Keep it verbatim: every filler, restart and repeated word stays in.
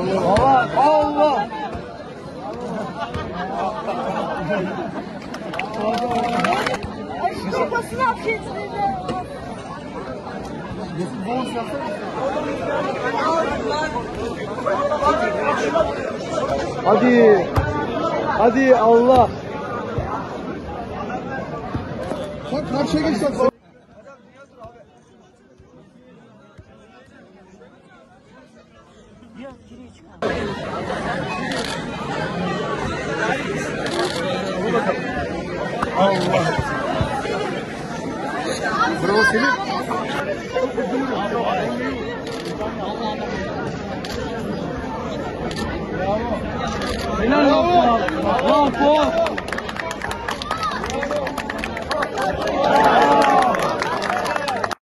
Allah Allah. Kafasını affetsin. Hadi. Hadi Allah. Bak karşıya geç sen. Allah. Bravo Selim. Helal olsun. Bravo.